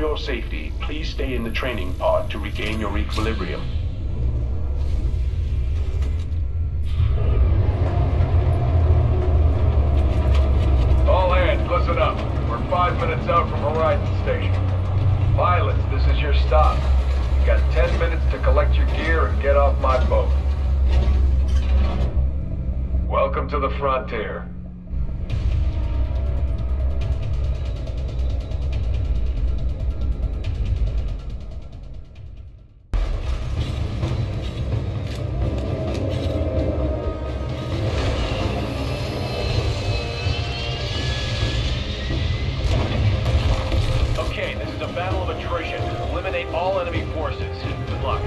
your safety, please stay in the training pod to regain your equilibrium. All hands, listen up. We're 5 minutes out from Horizon Station. Pilots, this is your stop. You got 10 minutes to collect your gear and get off my boat. Welcome to the frontier. Okay, this is a battle of attrition. Eliminate all enemy forces. Good luck.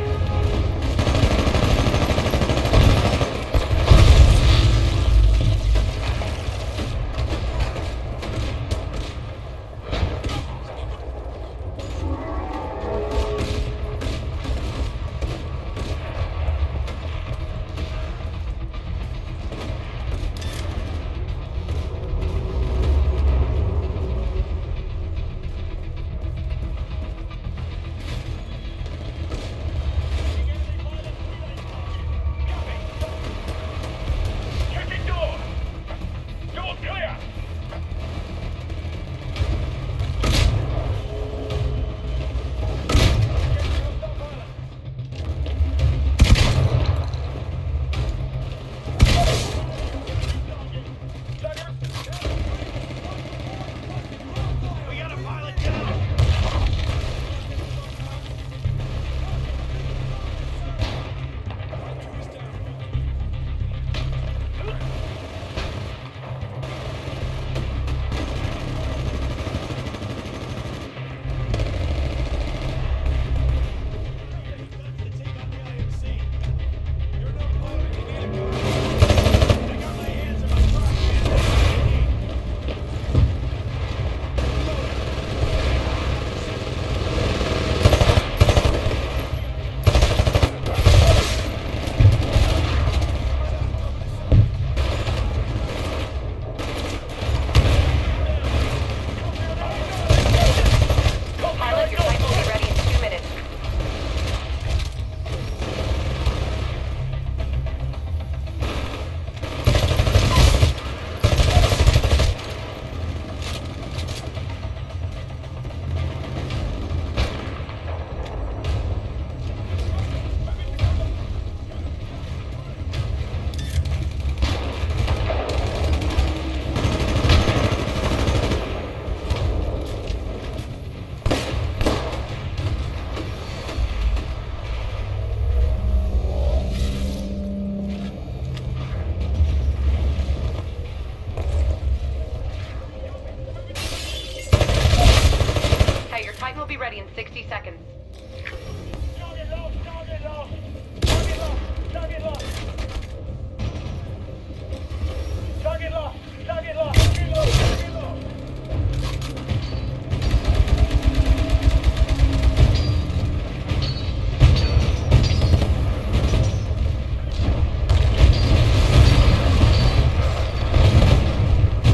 Will be ready in 60 seconds. Target lost! Target lost! Target lost! Target lost! Target lost! Target lost! Target lost! Target lost!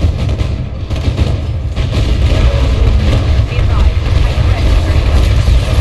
Be advised, Titan ready in 30 seconds.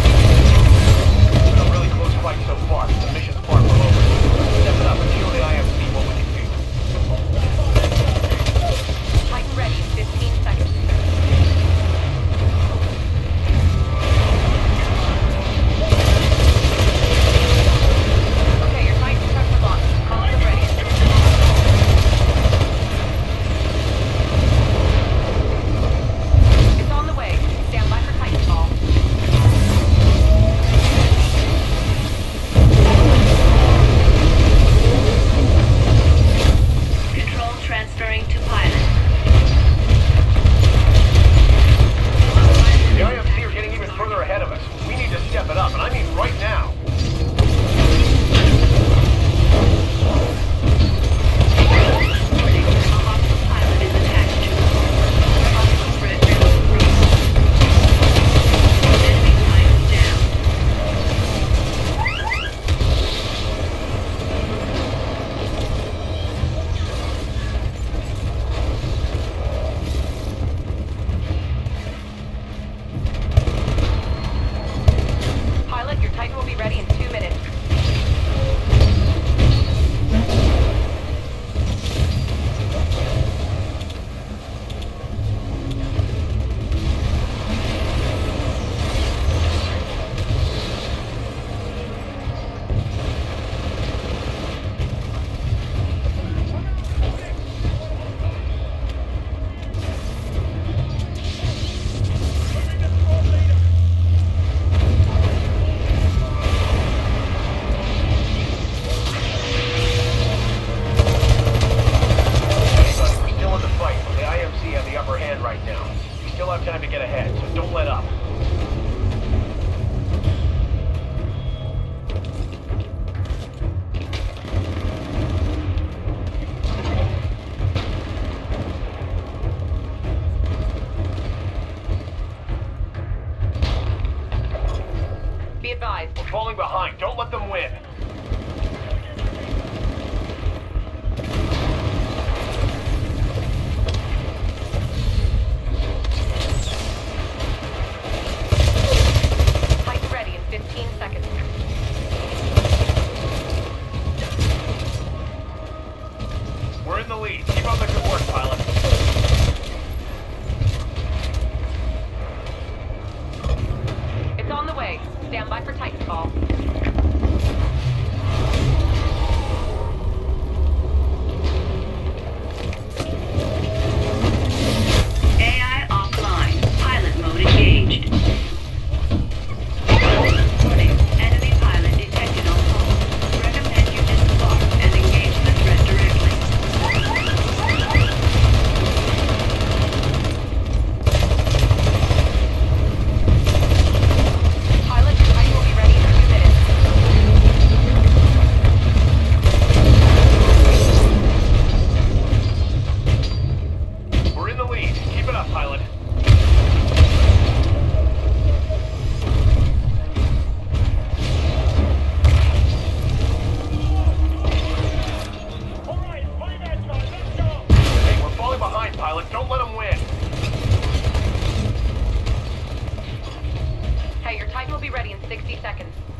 still have time to get ahead, so don't let up. Be advised. We're falling behind. Don't let them win. Titan ready in 15 seconds. We're in the lead. Keep up the good work, pilot. It's on the way. Stand by for Titanfall. AI offline. Pilot mode engaged. Warning. Enemy pilot detected on hold. Recommend you disembark and engage the threat directly. Pilot, your Titan will be ready in 2 minutes. We're in the lead. Keep it up, pilot. All right, fully matched, guys. Let's go. Hey, we're falling behind, pilot. Don't let them win. Hey, your Titan will be ready in 60 seconds.